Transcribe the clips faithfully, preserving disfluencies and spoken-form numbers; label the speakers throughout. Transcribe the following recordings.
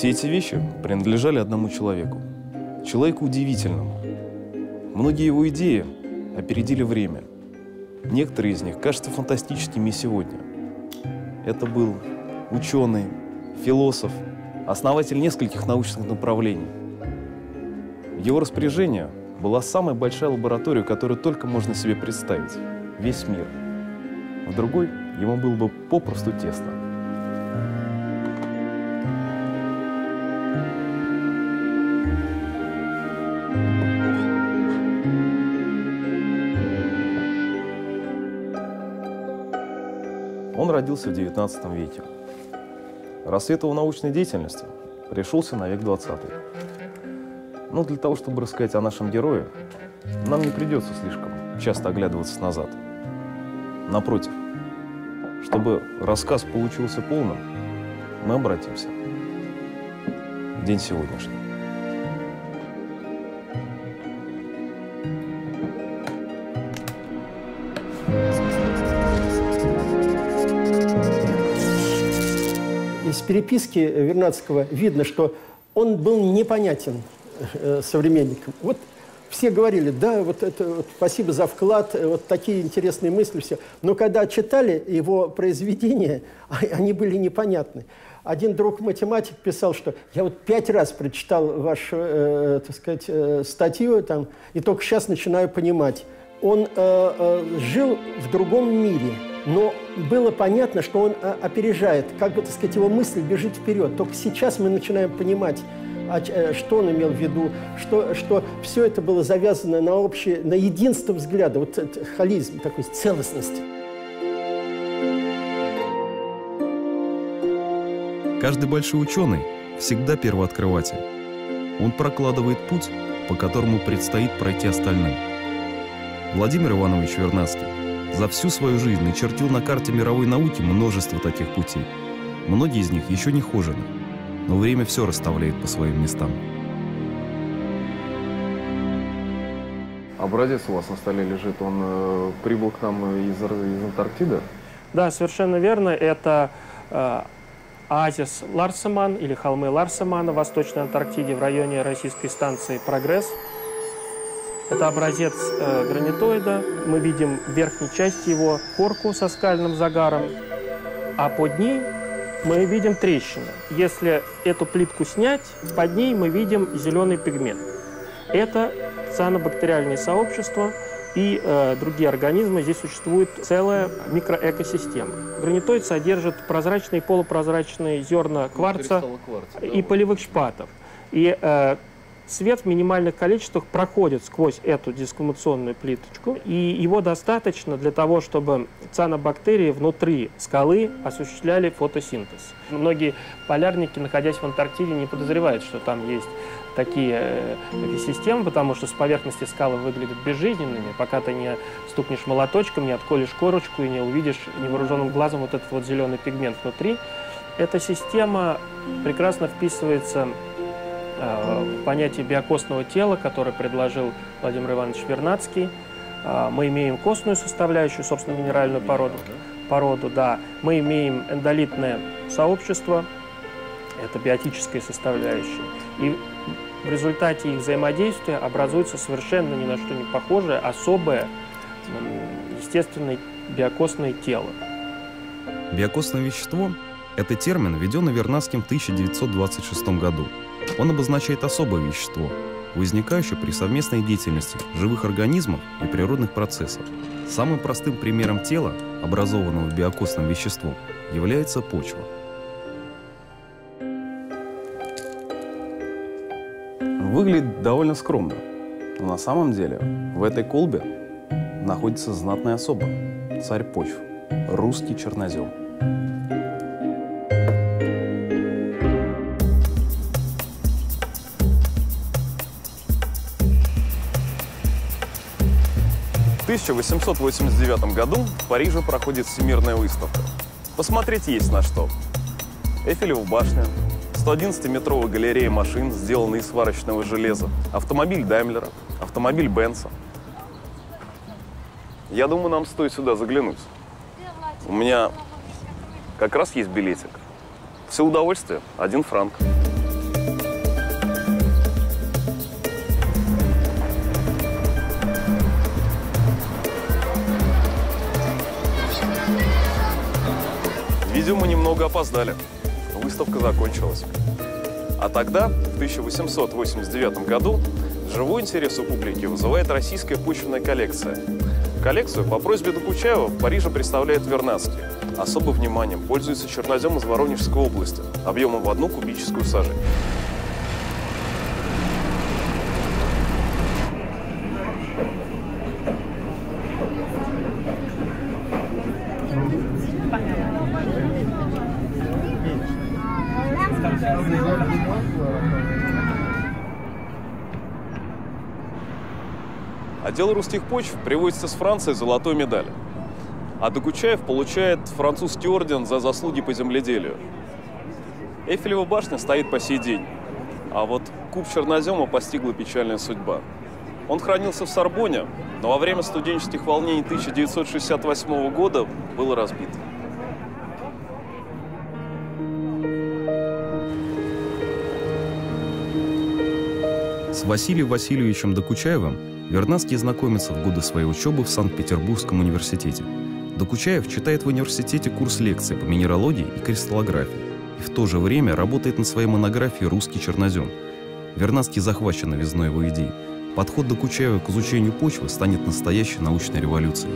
Speaker 1: Все эти вещи принадлежали одному человеку. Человеку удивительному. Многие его идеи опередили время. Некоторые из них кажутся фантастическими и сегодня. Это был ученый, философ, основатель нескольких научных направлений. В его распоряжении была самая большая лаборатория, которую только можно себе представить. Весь мир. В другой ему было бы попросту тесно. Он родился в девятнадцатом веке. Рассвет его научной деятельности пришелся на век двадцатый. Но для того, чтобы рассказать о нашем герое, нам не придется слишком часто оглядываться назад. Напротив, чтобы рассказ получился полным, мы обратимся в день сегодняшний.
Speaker 2: Из переписки Вернадского видно, что он был непонятен э, современникам. Вот все говорили, да, вот это, вот, спасибо за вклад, вот такие интересные мысли, все. Но когда читали его произведения, они были непонятны. Один друг-математик писал, что я вот пять раз прочитал вашу, э, так сказать, э, статью, там, и только сейчас начинаю понимать. Он э, э, жил в другом мире. Но было понятно, что он опережает, как бы, так сказать, его мысль бежит вперед. Только сейчас мы начинаем понимать, что он имел в виду, что, что все это было завязано на общее, на единство взгляда, вот этот холизм, такой целостности.
Speaker 1: Каждый большой ученый всегда первооткрыватель. Он прокладывает путь, по которому предстоит пройти остальным. Владимир Иванович Вернадский за всю свою жизнь начертил на карте мировой науки множество таких путей. Многие из них еще не хожены, но время все расставляет по своим местам.
Speaker 3: Образец у вас на столе лежит, он э, прибыл к нам из, из Антарктиды?
Speaker 4: Да, совершенно верно. Это э, оазис Ларсеман или холмы Ларсемана в Восточной Антарктиде в районе российской станции «Прогресс». Это образец э, гранитоида. Мы видим в верхней части его корку со скальным загаром, а под ней мы видим трещины. Если эту плитку снять, под ней мы видим зеленый пигмент. Это цианобактериальные сообщества и э, другие организмы. Здесь существует целая микроэкосистема. Гранитоид содержит прозрачные и полупрозрачные зерна кварца кварца, и да, полевых шпатов. И э, свет в минимальных количествах проходит сквозь эту дискриминационную плиточку, и его достаточно для того, чтобы цианобактерии внутри скалы осуществляли фотосинтез. Многие полярники, находясь в Антарктиде, не подозревают, что там есть такие системы, потому что с поверхности скалы выглядят безжизненными. Пока ты не стукнешь молоточком, не отколешь корочку и не увидишь невооруженным глазом вот этот вот зеленый пигмент внутри. Эта система прекрасно вписывается в понятие биокостного тела, которое предложил Владимир Иванович Вернадский. Мы имеем костную составляющую, собственно, минеральную породу. породу да. Мы имеем эндолитное сообщество, это биотическая составляющая. И в результате их взаимодействия образуется совершенно ни на что не похожее, особое, естественное биокостное тело.
Speaker 1: Биокостное вещество – это термин, введенный Вернадским в тысяча девятьсот двадцать шестом году. Он обозначает особое вещество, возникающее при совместной деятельности живых организмов и природных процессов. Самым простым примером тела, образованного биокостным веществом, является почва. Выглядит довольно скромно, но на самом деле в этой колбе находится знатная особа, царь почв, русский чернозем. В тысяча восемьсот восемьдесят девятом году в Париже проходит всемирная выставка. Посмотреть есть на что. Эйфелева башня, сто одиннадцатиметровая галерея машин, сделанная из сварочного железа, автомобиль Даймлера, автомобиль Бенца. Я думаю, нам стоит сюда заглянуть. У меня как раз есть билетик. Все удовольствие, один франк. Видимо, немного опоздали. Выставка закончилась. А тогда, в тысяча восемьсот восемьдесят девятом году, живой интерес у публики вызывает российская почвенная коллекция. Коллекцию по просьбе Докучаева в Париже представляет Вернадский. Особым вниманием пользуется чернозем из Воронежской области, объемом в одну кубическую сажень. Отдел русских почв привозит из Франции золотой медаль. А Докучаев получает французский орден за заслуги по земледелию. Эйфелева башня стоит по сей день. А вот куб чернозема постигла печальная судьба. Он хранился в Сорбонне, но во время студенческих волнений тысяча девятьсот шестьдесят восьмого года был разбит. С Василием Васильевичем Докучаевым Вернадский знакомится в годы своей учебы в Санкт-Петербургском университете. Докучаев читает в университете курс лекций по минералогии и кристаллографии и в то же время работает над своей монографией «Русский чернозем». Вернадский захвачен новизной его идей. Подход Докучаева к изучению почвы станет настоящей научной революцией.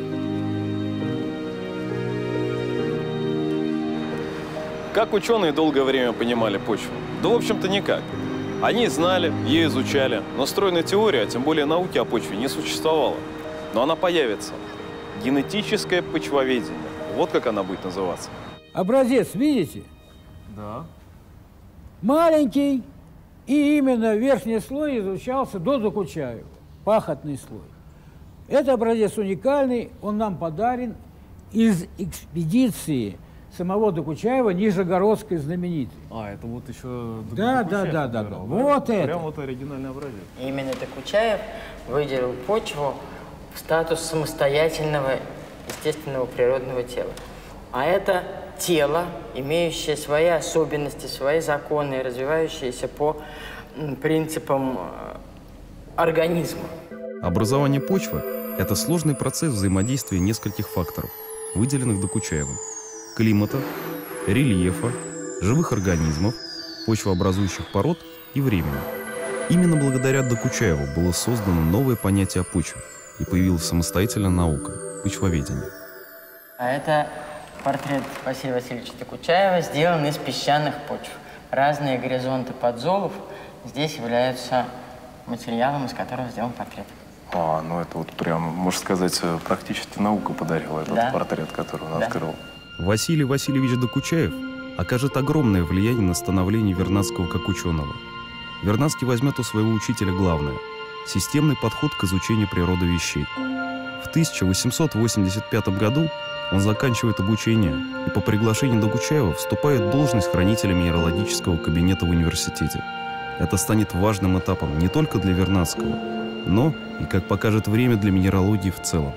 Speaker 1: Как ученые долгое время понимали почву? Да, в общем-то, никак. Они знали, ее изучали, но стройной теории, а тем более науки о почве, не существовало. Но она появится. Генетическое почвоведение. Вот как она будет называться.
Speaker 5: Образец видите?
Speaker 3: Да.
Speaker 5: Маленький, и именно верхний слой изучался до Докучаева, пахотный слой. Это образец уникальный, он нам подарен из экспедиции самого Докучаева, Нижегородской знаменитой.
Speaker 3: А, это вот еще...
Speaker 5: Да, да, да, да, да. Вот это.
Speaker 3: Прям вот оригинальный образец.
Speaker 6: Именно Докучаев выделил почву в статус самостоятельного, естественного природного тела. А это тело, имеющее свои особенности, свои законы, развивающееся по принципам организма.
Speaker 1: Образование почвы – это сложный процесс взаимодействия нескольких факторов, выделенных Докучаевым: климата, рельефа, живых организмов, почвообразующих пород и времени. Именно благодаря Докучаеву было создано новое понятие о почве и появилась самостоятельная наука – почвоведение.
Speaker 6: А это портрет Василия Васильевича Докучаева, сделан из песчаных почв. Разные горизонты подзолов здесь являются материалом, из которого сделан портрет.
Speaker 1: А, ну это вот прям, можно сказать, практически наука подарила этот
Speaker 6: да.
Speaker 1: портрет, который он
Speaker 6: да.
Speaker 1: открыл. Василий Васильевич Докучаев окажет огромное влияние на становление Вернадского как ученого. Вернадский возьмет у своего учителя главное – системный подход к изучению природы вещей. В тысяча восемьсот восемьдесят пятом году он заканчивает обучение и по приглашению Докучаева вступает в должность хранителя минералогического кабинета в университете. Это станет важным этапом не только для Вернадского, но и, как покажет время, для минералогии в целом.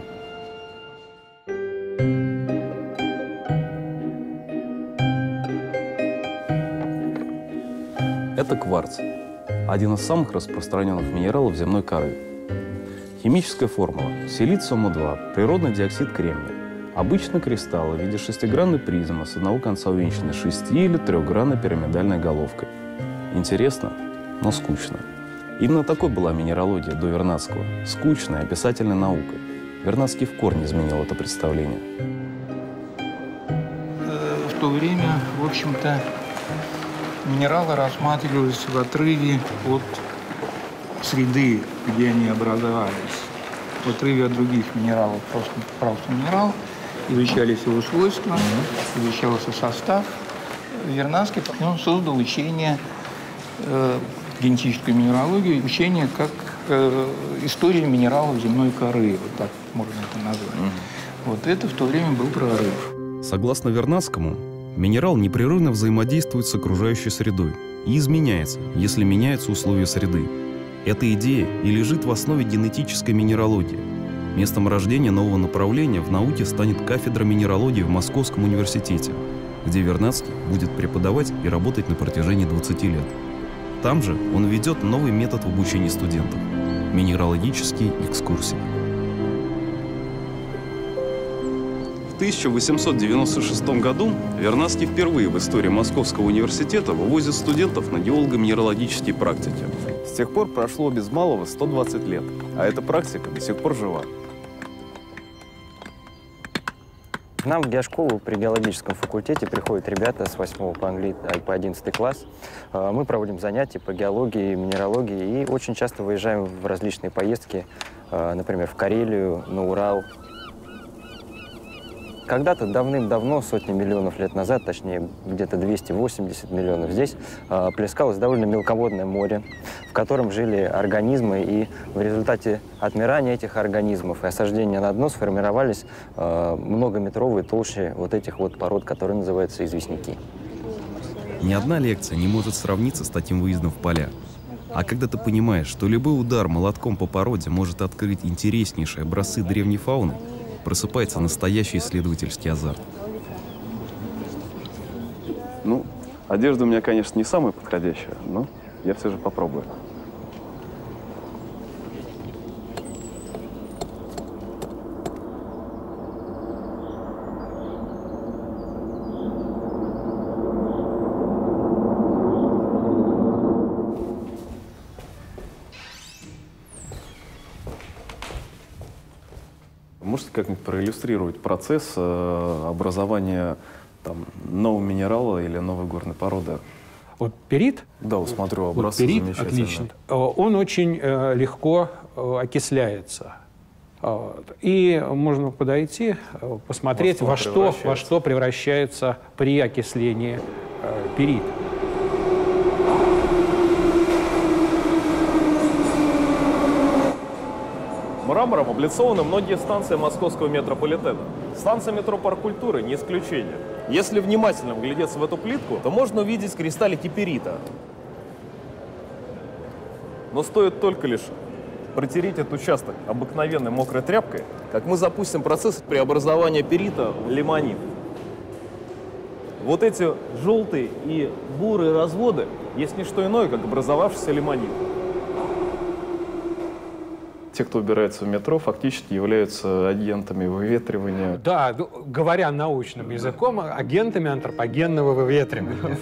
Speaker 1: Это кварц, один из самых распространенных минералов земной коры. Химическая формула – силициум два, природный диоксид кремния. Обычно кристаллы в виде шестигранной призмы с одного конца увенчаны шести- или трехгранной пирамидальной головкой. Интересно, но скучно. Именно такой была минералогия до Вернадского – скучной, описательной наукой. Вернадский в корне изменил это представление.
Speaker 7: В то время, в общем-то, минералы рассматривались в отрыве от среды, где они образовались. В отрыве от других минералов. Просто, просто минерал, изучались его свойства, mm-hmm. изучался состав. Вернадский он создал учение, э, генетическую минералогию, учение как э, история минералов земной коры. Вот так можно это назвать. Mm-hmm. Вот это в то время был прорыв.
Speaker 1: Согласно Вернадскому, минерал непрерывно взаимодействует с окружающей средой и изменяется, если меняются условия среды. Эта идея и лежит в основе генетической минералогии. Местом рождения нового направления в науке станет кафедра минералогии в Московском университете, где Вернадский будет преподавать и работать на протяжении двадцати лет. Там же он ведет новый метод в обучении студентов – минералогические экскурсии. В тысяча восемьсот девяносто шестом году Вернадский впервые в истории Московского университета вывозит студентов на геолого-минералогические практики. С тех пор прошло без малого сто двадцать лет, а эта практика до сих пор жива.
Speaker 8: К нам в геошколу при геологическом факультете приходят ребята с восьмого по английскому по одиннадцатый класс. Мы проводим занятия по геологии, минералогии и очень часто выезжаем в различные поездки, например, в Карелию, на Урал. Когда-то давным-давно, сотни миллионов лет назад, точнее где-то двести восемьдесят миллионов, здесь э, плескалось довольно мелководное море, в котором жили организмы, и в результате отмирания этих организмов и осаждения на дно сформировались э, многометровые толщи вот этих вот пород, которые называются известняки.
Speaker 1: Ни одна лекция не может сравниться с таким выездом в поля. А когда ты понимаешь, что любой удар молотком по породе может открыть интереснейшие образцы древней фауны, просыпается настоящий исследовательский азарт. Ну, одежда у меня, конечно, не самая подходящая, но я все же попробую. Можете как-нибудь проиллюстрировать процесс э, образования там, нового минерала или новой горной породы?
Speaker 9: Вот перит,
Speaker 1: да, вот смотрю, образцы
Speaker 9: вот перит
Speaker 1: замечательные.
Speaker 9: Отличный. Он очень э, легко э, окисляется. И можно подойти, посмотреть, во что, во что, во что превращается при окислении э, перит.
Speaker 3: Мрамором облицованы многие станции московского метрополитена. Станция метро Парк Культуры не исключение. Если внимательно вглядеться в эту плитку, то можно увидеть кристаллики перита. Но стоит только лишь протереть этот участок обыкновенной мокрой тряпкой, как мы запустим процесс преобразования перита в лимонит. Вот эти желтые и бурые разводы есть не что иное, как образовавшийся лимонит. Те, кто убирается в метро, фактически являются агентами выветривания.
Speaker 9: Да, говоря научным языком, агентами антропогенного выветривания.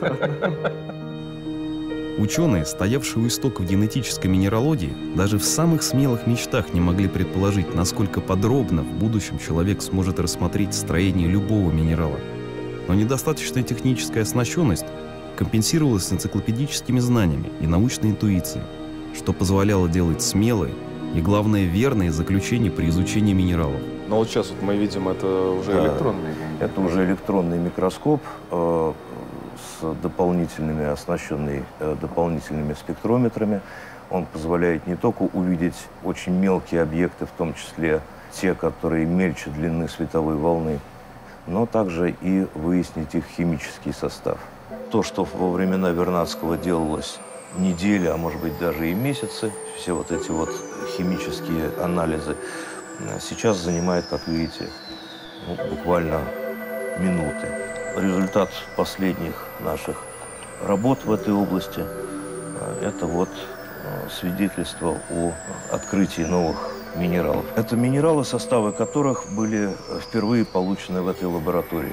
Speaker 1: Ученые, стоявшие у истоков генетической минералогии, даже в самых смелых мечтах не могли предположить, насколько подробно в будущем человек сможет рассмотреть строение любого минерала. Но недостаточная техническая оснащенность компенсировалась энциклопедическими знаниями и научной интуицией, что позволяло делать смелые и, главное, верные заключения при изучении минералов. Но вот сейчас вот мы видим, это уже да, электронный.
Speaker 10: Это уже электронный микроскоп э, с дополнительными, оснащенный э, дополнительными спектрометрами. Он позволяет не только увидеть очень мелкие объекты, в том числе те, которые мельче длины световой волны, но также и выяснить их химический состав. То, что во времена Вернадского делалось недели, а может быть даже и месяцы, все вот эти вот химические анализы, сейчас занимает, как видите, ну, буквально минуты. Результат последних наших работ в этой области – это вот свидетельство о открытии новых минералов. Это минералы, составы которых были впервые получены в этой лаборатории.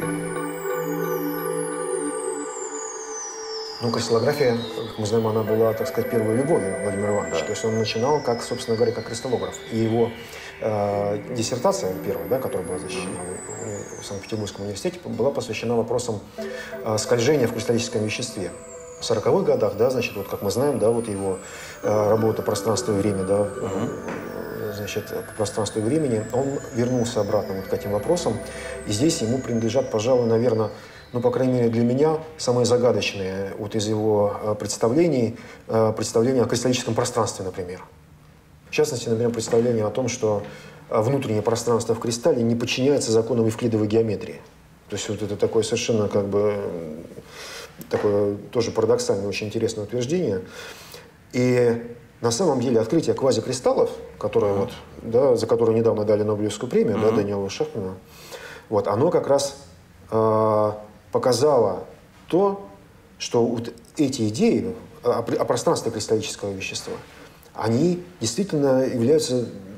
Speaker 11: Ну, кристаллография, как мы знаем, она была, так сказать, первой любовью Владимира Ивановича. Да. То есть он начинал, как, собственно говоря, как кристаллограф. И его э, диссертация первая, да, которая была защищена mm-hmm. в Санкт-Петербургском университете, была посвящена вопросам э, скольжения в кристаллическом веществе. В сороковых годах, да, значит, вот как мы знаем, да, вот его э, работа «Пространство и время», да, mm-hmm. значит, по пространству и времени, он вернулся обратно вот к этим вопросам. И здесь ему принадлежат, пожалуй, наверное, ну, по крайней мере, для меня самые загадочные вот из его представлений, представления о кристаллическом пространстве, например. В частности, например, представление о том, что внутреннее пространство в кристалле не подчиняется законам евклидовой геометрии. То есть вот это такое совершенно как бы такое тоже парадоксальное, очень интересное утверждение. И на самом деле открытие квазикристаллов, которое, вот, да, за которое недавно дали Нобелевскую премию, mm-hmm. да, Даниэлу Шахману, вот, оно как раз э, показало то, что вот эти идеи о, о пространстве кристаллического вещества, они действительно являются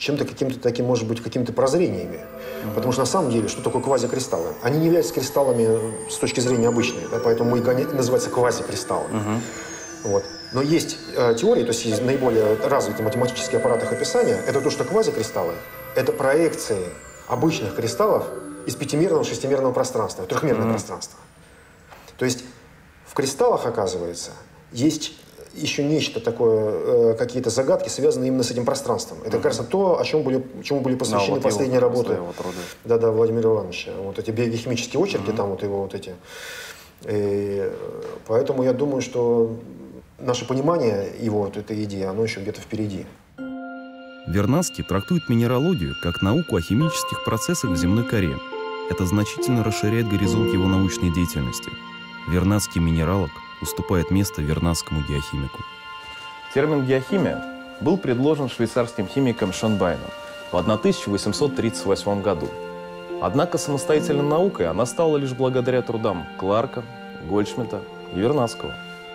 Speaker 11: чем-то каким-то таким, может быть, какими-то прозрениями. Mm-hmm. Потому что на самом деле, что такое квазикристаллы? Они не являются кристаллами с точки зрения обычной, да, поэтому их называются квазикристаллами. Mm-hmm. Вот. Но есть э, теории, то есть есть наиболее развитый математический аппарат их описания, это то, что квазикристаллы – это проекции обычных кристаллов из пятимерного, шестимерного пространства, трехмерное mm-hmm. пространство. То есть в кристаллах, оказывается, есть еще нечто такое, э, какие-то загадки, связанные именно с этим пространством. Это, mm-hmm. кажется, то, о чем были, чему были посвящены да, последние вот работы да-да, Владимира Ивановича. Вот эти биохимические очерки, mm-hmm. там вот его вот эти. И поэтому я думаю, что наше понимание его вот этой идеи, оно еще где-то впереди.
Speaker 1: Вернадский трактует минералогию как науку о химических процессах в земной коре. Это значительно расширяет горизонт его научной деятельности. Вернадский минералог уступает место вернадскому геохимику.
Speaker 3: Термин «геохимия» был предложен швейцарским химиком Шонбайном в тысяча восемьсот тридцать восьмом году. Однако самостоятельной наукой она стала лишь благодаря трудам Кларка, Гольдшмидта и Вернадского.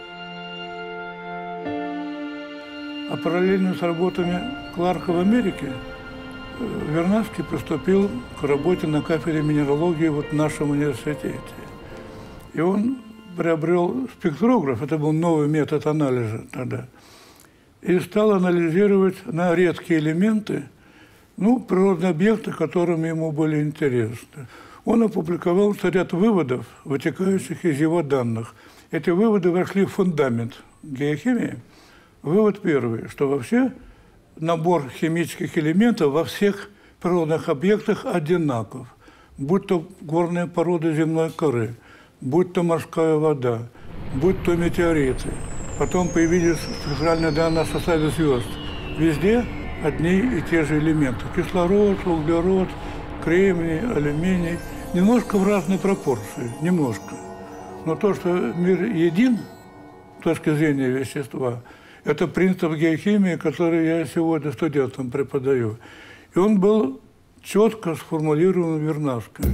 Speaker 7: А параллельно с работами Кларка в Америке Вернадский приступил к работе на кафедре минералогии вот в нашем университете. И он приобрел спектрограф, это был новый метод анализа тогда, и стал анализировать на редкие элементы, ну, природные объекты, которыми ему были интересны. Он опубликовал ряд выводов, вытекающих из его данных. Эти выводы вошли в фундамент геохимии. Вывод первый, что вообще набор химических элементов во всех природных объектах одинаков, будь то горные породы земной коры, будь то морская вода, будь то метеориты. Потом появились спектральные данные о составе звезд. Везде одни и те же элементы. Кислород, углерод, кремний, алюминий. Немножко в разной пропорции, немножко. Но то, что мир един с точки зрения вещества, это принцип геохимии, который я сегодня студентам преподаю. И он был четко сформулирован Вернадским.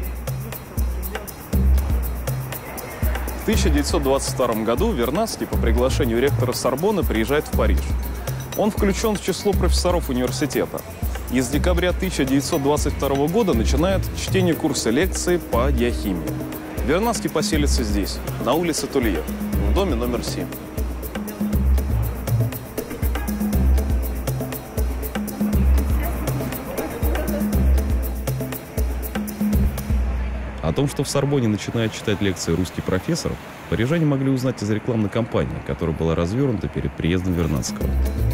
Speaker 3: В тысяча девятьсот двадцать втором году Вернадский по приглашению ректора Сорбонны приезжает в Париж. Он включен в число профессоров университета. И с декабря тысяча девятьсот двадцать второго года начинает чтение курса лекций по геохимии. Вернадский поселится здесь, на улице Тулье, в доме номер семь.
Speaker 1: О том, что в Сорбонне начинает читать лекции русский профессор, парижане могли узнать из рекламной кампании, которая была развернута перед приездом Вернадского.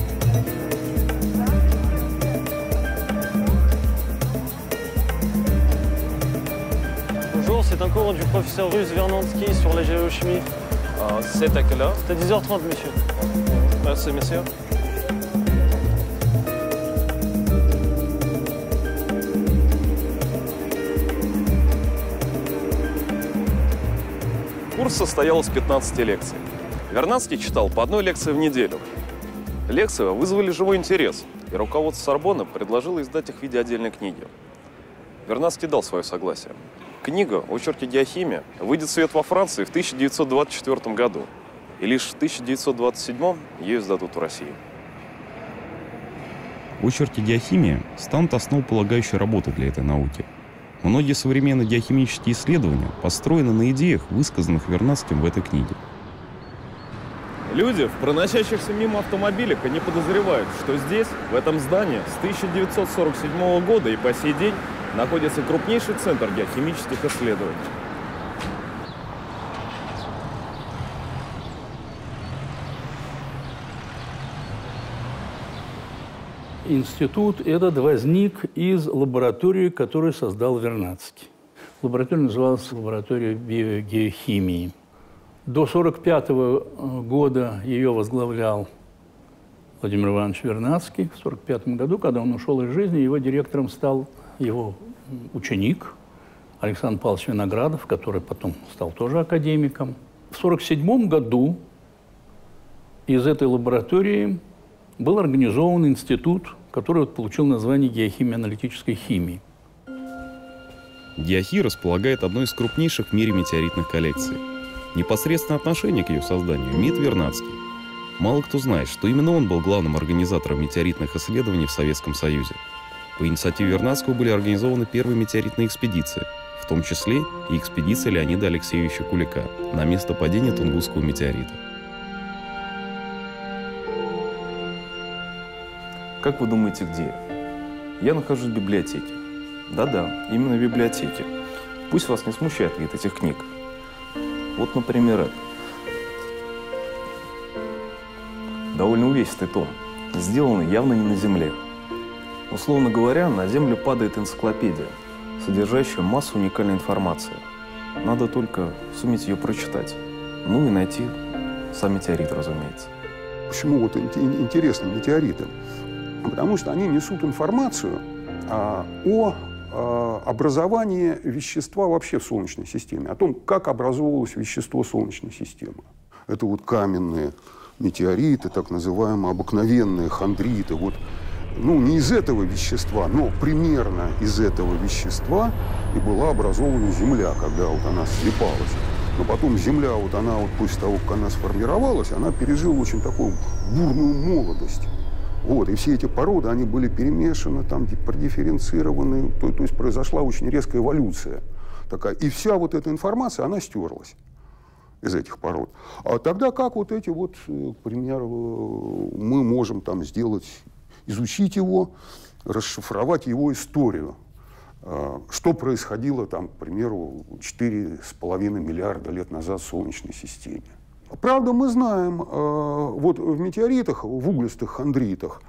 Speaker 12: Bonjour, c'est un cours du professeur russe Vernadsky sur la géochimie.
Speaker 3: Uh, c'est à quelle heure?
Speaker 12: C'est à dix heures trente, monsieur.
Speaker 3: Merci, monsieur. Курс состоял из пятнадцати лекций. Вернадский читал по одной лекции в неделю. Лекции вызвали живой интерес, и руководство Сорбонны предложило издать их в виде отдельной книги. Вернадский дал свое согласие. Книга «Очерки геохимии» выйдет в свет во Франции в тысяча девятьсот двадцать четвёртом году, и лишь в тысяча девятьсот двадцать седьмом ее издадут в России.
Speaker 1: Очерки геохимии станут основополагающей работой для этой науки. Многие современные геохимические исследования построены на идеях, высказанных Вернадским в этой книге.
Speaker 3: Люди в проносящихся мимо автомобилях и не подозревают, что здесь, в этом здании, с тысяча девятьсот сорок седьмого года и по сей день находится крупнейший центр геохимических исследований.
Speaker 13: Институт этот возник из лаборатории, которую создал Вернадский. Лаборатория называлась лаборатория биогеохимии. До сорок пятого года ее возглавлял Владимир Иванович Вернадский. В сорок пятом году, когда он ушел из жизни, его директором стал его ученик Александр Павлович Виноградов, который потом стал тоже академиком. В сорок седьмом году из этой лаборатории был организован институт, который вот получил название геохимии аналитической химии.
Speaker 1: Геохи располагает одной из крупнейших в мире метеоритных коллекций. Непосредственное отношение к ее созданию имеет Вернадский.
Speaker 14: Мало кто знает, что именно он был главным организатором метеоритных исследований в Советском Союзе. По инициативе Вернадского были организованы первые метеоритные экспедиции, в том числе и экспедиция Леонида Алексеевича Кулика на место падения Тунгусского метеорита.
Speaker 1: Как вы думаете, где? Я нахожусь в библиотеке. Да-да, именно в библиотеке. Пусть вас не смущает вид этих книг. Вот, например, это. Довольно увесистый том, сделанный явно не на Земле. Условно говоря, на Землю падает энциклопедия, содержащая массу уникальной информации. Надо только суметь ее прочитать. Ну и найти сам метеорит, разумеется.
Speaker 15: Почему вот интересны метеориты? Потому что они несут информацию а, о а, образовании вещества вообще в Солнечной системе, о том, как образовывалось вещество Солнечной системы. Это вот каменные метеориты, так называемые обыкновенные хондриты. Вот, ну, не из этого вещества, но примерно из этого вещества и была образована Земля, когда вот она слипалась. Но потом Земля, вот она вот после того, как она сформировалась, она пережила очень такую бурную молодость. Вот, и все эти породы, они были перемешаны, там, продифференцированы, то, то есть произошла очень резкая эволюция такая. И вся вот эта информация, она стерлась из этих пород. А тогда как вот эти вот, к примеру, мы можем там сделать, изучить его, расшифровать его историю. Что происходило там, к примеру, четыре с половиной миллиарда лет назад в Солнечной системе. Правда, мы знаем, вот в метеоритах, в углистых хондритах,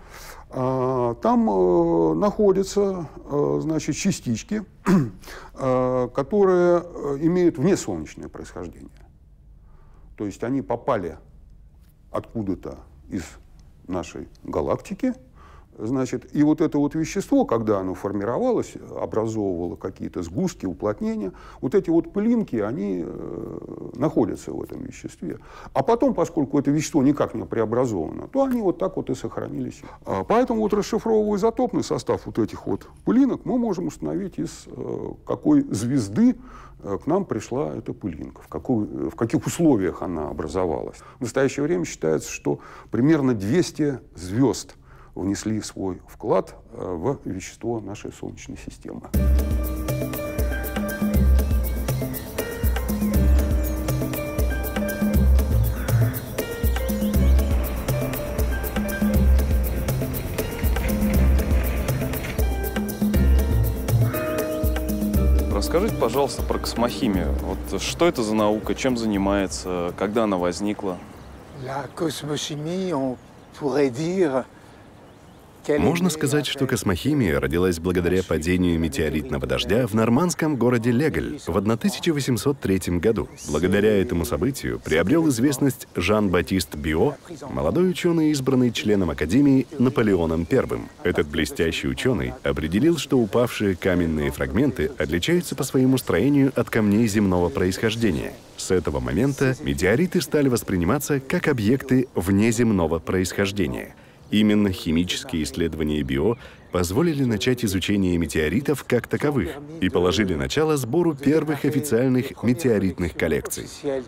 Speaker 15: там находятся, значит, частички, которые имеют внесолнечное происхождение. То есть они попали откуда-то из нашей галактики, значит, и вот это вот вещество, когда оно формировалось, образовывало какие-то сгустки, уплотнения, вот эти вот пылинки, они э, находятся в этом веществе. А потом, поскольку это вещество никак не преобразовано, то они вот так вот и сохранились. А поэтому вот расшифровывая изотопный состав вот этих вот пылинок, мы можем установить, из э, какой звезды э, к нам пришла эта пылинка, в, какой, в каких условиях она образовалась. В настоящее время считается, что примерно двести звезд внесли свой вклад в вещество нашей Солнечной системы.
Speaker 1: Расскажите, пожалуйста, про космохимию. Вот что это за наука, чем занимается, когда она возникла?
Speaker 16: La cosmochimie, on pourrait dire.
Speaker 17: Можно сказать, что космохимия родилась благодаря падению метеоритного дождя в нормандском городе Легаль в тысяча восемьсот третьем году. Благодаря этому событию приобрел известность Жан-Батист Био, молодой ученый, избранный членом Академии Наполеоном Первым. Этот блестящий ученый определил, что упавшие каменные фрагменты отличаются по своему строению от камней земного происхождения. С этого момента метеориты стали восприниматься как объекты внеземного происхождения. Именно химические исследования Био позволили начать изучение метеоритов как таковых и положили начало сбору первых официальных метеоритных коллекций.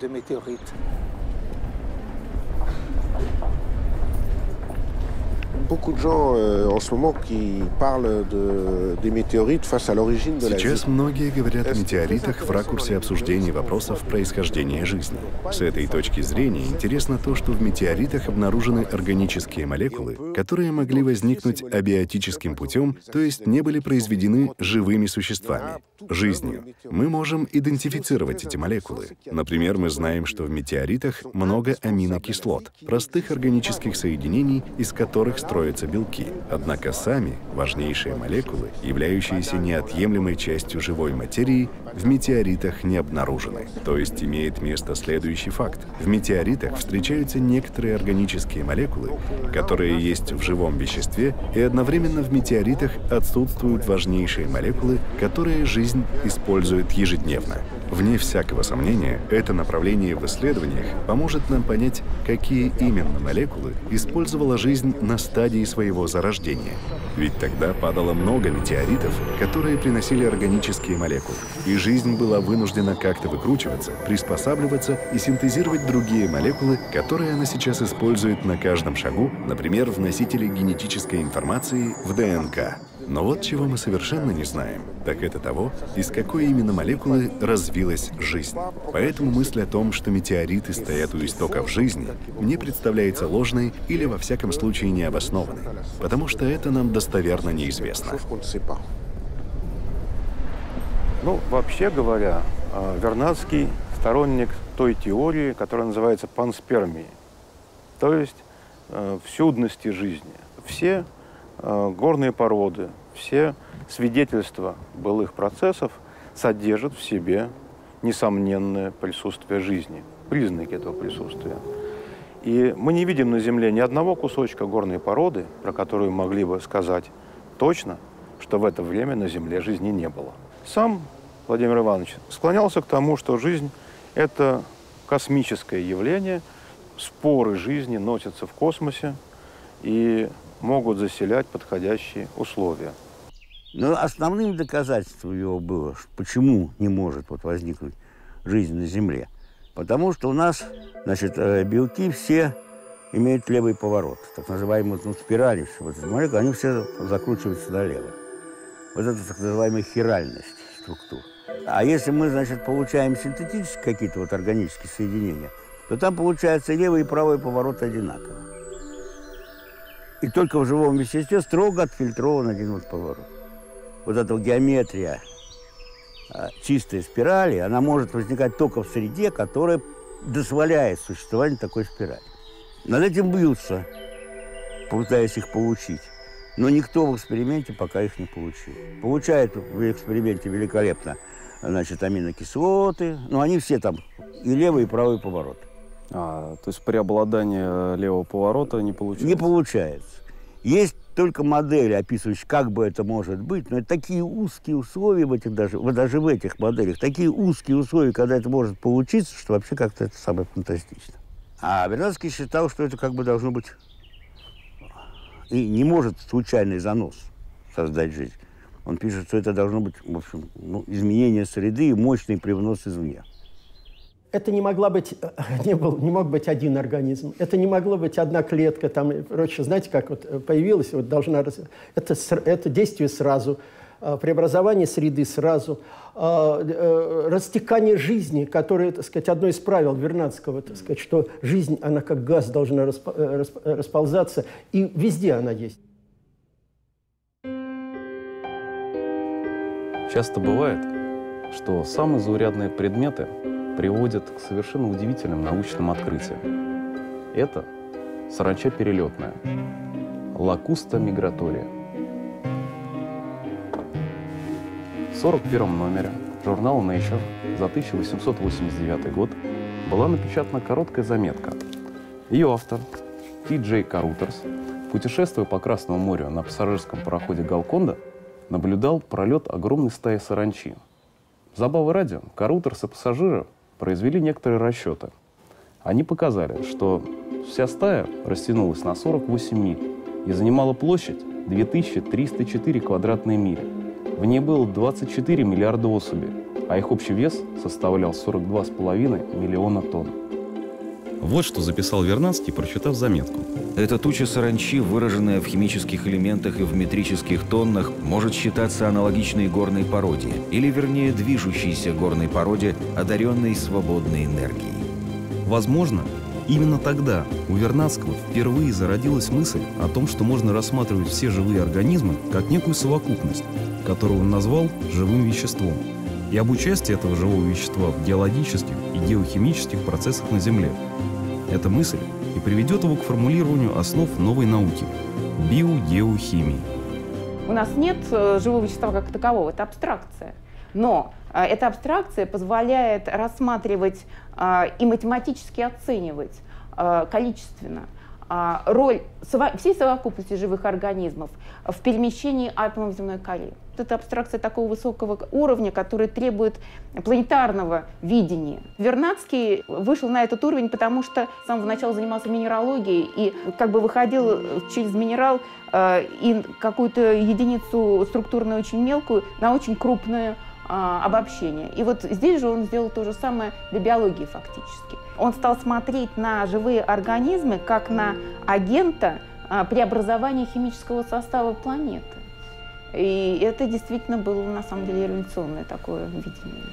Speaker 17: Сейчас многие говорят о метеоритах в ракурсе обсуждения вопросов происхождения жизни. С этой точки зрения интересно то, что в метеоритах обнаружены органические молекулы, которые могли возникнуть абиотическим путем, то есть не были произведены живыми существами, жизнью. Мы можем идентифицировать эти молекулы. Например, мы знаем, что в метеоритах много аминокислот, простых органических соединений, из которых строятся белки. Однако сами важнейшие молекулы, являющиеся неотъемлемой частью живой материи, в метеоритах не обнаружены. То есть имеет место следующий факт. В метеоритах встречаются некоторые органические молекулы, которые есть в живом веществе, и одновременно в метеоритах отсутствуют важнейшие молекулы, которые жизнь использует ежедневно. Вне всякого сомнения, это направление в исследованиях поможет нам понять, какие именно молекулы использовала жизнь на стадии своего зарождения. Ведь тогда падало много метеоритов, которые приносили органические молекулы, и жизнь была вынуждена как-то выкручиваться, приспосабливаться и синтезировать другие молекулы, которые она сейчас использует на каждом шагу, например, в носителе генетической информации в ДНК. Но вот чего мы совершенно не знаем, так это того, из какой именно молекулы развилась жизнь. Поэтому мысль о том, что метеориты стоят у истоков жизни, мне представляется ложной или, во всяком случае, необоснованной, потому что это нам достоверно неизвестно.
Speaker 15: Ну, вообще говоря, Вернадский сторонник той теории, которая называется панспермией, то есть всюдности жизни. Все горные породы, все свидетельства былых процессов содержат в себе несомненное присутствие жизни, признаки этого присутствия. И мы не видим на Земле ни одного кусочка горной породы, про которую могли бы сказать точно, что в это время на Земле жизни не было. Сам Владимир Иванович склонялся к тому, что жизнь – это космическое явление, споры жизни носятся в космосе и могут заселять подходящие условия.
Speaker 18: Но основным доказательством его было, почему не может вот возникнуть жизнь на Земле. Потому что у нас, значит, белки все имеют левый поворот, так называемые ну, спирали, вот, молекулы, они все закручиваются налево. Вот это так называемая хиральность структур. А если мы, значит, получаем синтетические какие-то вот органические соединения, то там получается левый и правый поворот одинаково. И только в живом веществе строго отфильтрован один вот поворот. Вот эта геометрия чистой спирали, она может возникать только в среде, которая дозволяет существование такой спирали. Над этим бьются, пытаясь их получить. Но никто в эксперименте пока их не получил. Получает в эксперименте великолепно, значит, аминокислоты, но они все там и левый, и правый поворот.
Speaker 1: А, то есть преобладание левого поворота не получается?
Speaker 18: Не получается. Есть только модели, описывающие, как бы это может быть, но это такие узкие условия в этих, даже, даже в этих моделях, такие узкие условия, когда это может получиться, что вообще как-то это самое фантастично. А Вернадский считал, что это как бы должно быть... И не может случайный занос создать жизнь. Он пишет, что это должно быть, в общем, ну, изменение среды и мощный привнос извне.
Speaker 2: Это не могла быть, не, был, не мог быть один организм. Это не могло быть одна клетка там и прочее. Знаете, как вот появилась, вот должна... Это, это действие сразу, преобразование среды сразу, растекание жизни, которое, так сказать, одно из правил Вернадского, так сказать, что жизнь, она как газ должна расползаться, и везде она есть.
Speaker 1: Часто бывает, что самые заурядные предметы приводят к совершенно удивительным научным открытиям. Это саранча перелетная, лакуста мигратория. В сорок первом номере журнала Nature за тысяча восемьсот восемьдесят девятый год была напечатана короткая заметка. Ее автор, Ти Джей Карутерс, путешествуя по Красному морю на пассажирском пароходе «Галконда», наблюдал пролет огромной стаи саранчи. Забавы ради, Карутерс и пассажиры произвели некоторые расчеты. Они показали, что вся стая растянулась на сорок восемь миль и занимала площадь две тысячи триста четыре квадратные мили. В ней было двадцать четыре миллиарда особей, а их общий вес составлял сорок два с половиной миллиона тонн.
Speaker 14: Вот что записал Вернадский, прочитав заметку.
Speaker 19: Эта туча саранчи, выраженная в химических элементах и в метрических тоннах, может считаться аналогичной горной породе, или, вернее, движущейся горной породе, одаренной свободной энергией.
Speaker 14: Возможно, именно тогда у Вернадского впервые зародилась мысль о том, что можно рассматривать все живые организмы как некую совокупность, которую он назвал живым веществом, и об участии этого живого вещества в геологических и геохимических процессах на Земле. Эта мысль и приведет его к формулированию основ новой науки – биогеохимии.
Speaker 20: У нас нет живого вещества как такового, это абстракция. Но эта абстракция позволяет рассматривать и математически оценивать количественно роль всей совокупности живых организмов в перемещении атомов в земной коре. Это абстракция такого высокого уровня, который требует планетарного видения. Вернадский вышел на этот уровень, потому что с самого начала занимался минералогией и как бы выходил через минерал э, и какую-то единицу структурную очень мелкую на очень крупную а, обобщения. И вот здесь же он сделал то же самое для биологии фактически. Он стал смотреть на живые организмы как на агента а, преобразования химического состава планеты. И это действительно было на самом деле революционное такое видение.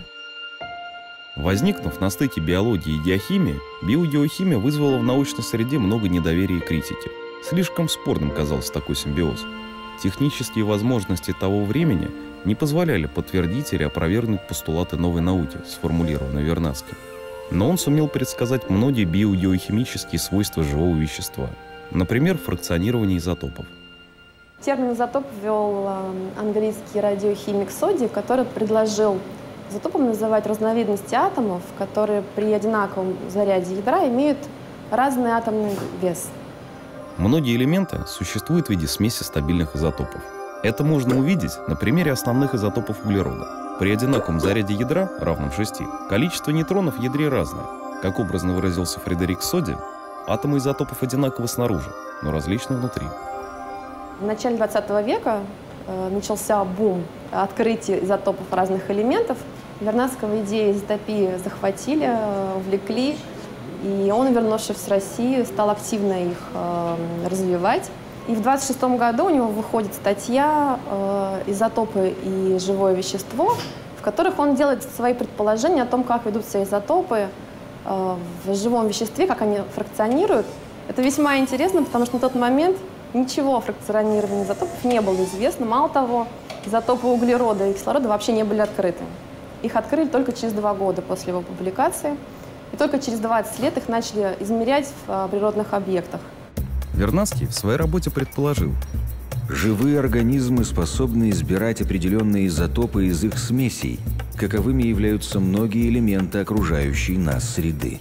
Speaker 14: Возникнув на стыке биологии и геохимии, биогеохимия вызвала в научной среде много недоверия и критики. Слишком спорным казался такой симбиоз. Технические возможности того времени не позволяли подтвердить или опровергнуть постулаты новой науки, сформулированные Вернадским. Но он сумел предсказать многие биогеохимические свойства живого вещества, например, фракционирование изотопов.
Speaker 21: Термин изотоп ввел английский радиохимик Соди, который предложил изотопом называть разновидности атомов, которые при одинаковом заряде ядра имеют разный атомный вес.
Speaker 14: Многие элементы существуют в виде смеси стабильных изотопов. Это можно увидеть на примере основных изотопов углерода. При одинаковом заряде ядра, равном шести, количество нейтронов в ядре разное. Как образно выразился Фредерик Соди, атомы изотопов одинаковы снаружи, но различны внутри.
Speaker 21: В начале двадцатого века э, начался бум открытия изотопов разных элементов. Вернадского идеи изотопии захватили, э, увлекли, и он, вернувшись в Россию, стал активно их э, развивать. И в двадцать шестом году у него выходит статья э, «Изотопы и живое вещество», в которых он делает свои предположения о том, как ведут себя изотопы э, в живом веществе, как они фракционируют. Это весьма интересно, потому что на тот момент ничего о фракционировании изотопов не было известно. Мало того, изотопы углерода и кислорода вообще не были открыты. Их открыли только через два года после его публикации. И только через двадцать лет их начали измерять в природных объектах.
Speaker 14: Вернадский в своей работе предположил:
Speaker 19: живые организмы способны избирать определенные изотопы из их смесей, каковыми являются многие элементы окружающей нас среды.